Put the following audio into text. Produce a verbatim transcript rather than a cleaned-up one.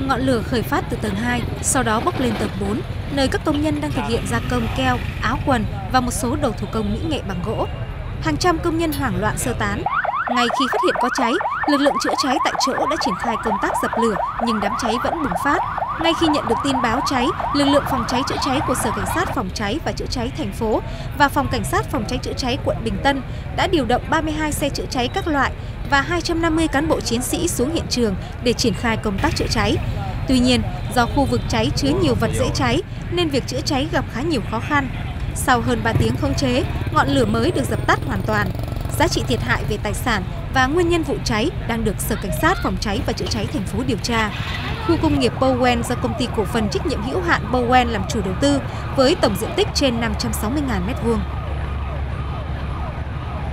Ngọn lửa khởi phát từ tầng hai, sau đó bốc lên tầng bốn, nơi các công nhân đang thực hiện gia công keo, áo quần và một số đồ thủ công mỹ nghệ bằng gỗ. Hàng trăm công nhân hoảng loạn sơ tán. Ngay khi phát hiện có cháy, lực lượng chữa cháy tại chỗ đã triển khai công tác dập lửa, nhưng đám cháy vẫn bùng phát. Ngay khi nhận được tin báo cháy, lực lượng phòng cháy chữa cháy của Sở Cảnh sát Phòng cháy và Chữa cháy thành phố và Phòng Cảnh sát Phòng cháy chữa cháy quận Bình Tân đã điều động ba mươi hai xe chữa cháy các loại và hai trăm năm mươi cán bộ chiến sĩ xuống hiện trường để triển khai công tác chữa cháy. Tuy nhiên, do khu vực cháy chứa nhiều vật dễ cháy nên việc chữa cháy gặp khá nhiều khó khăn. Sau hơn ba tiếng khống chế, ngọn lửa mới được dập tắt hoàn toàn. Giá trị thiệt hại về tài sản và nguyên nhân vụ cháy đang được Sở Cảnh sát Phòng cháy và Chữa cháy thành phố điều tra. Khu công nghiệp Bowen do công ty cổ phần trách nhiệm hữu hạn Bowen làm chủ đầu tư với tổng diện tích trên năm trăm sáu mươi nghìn mét vuông.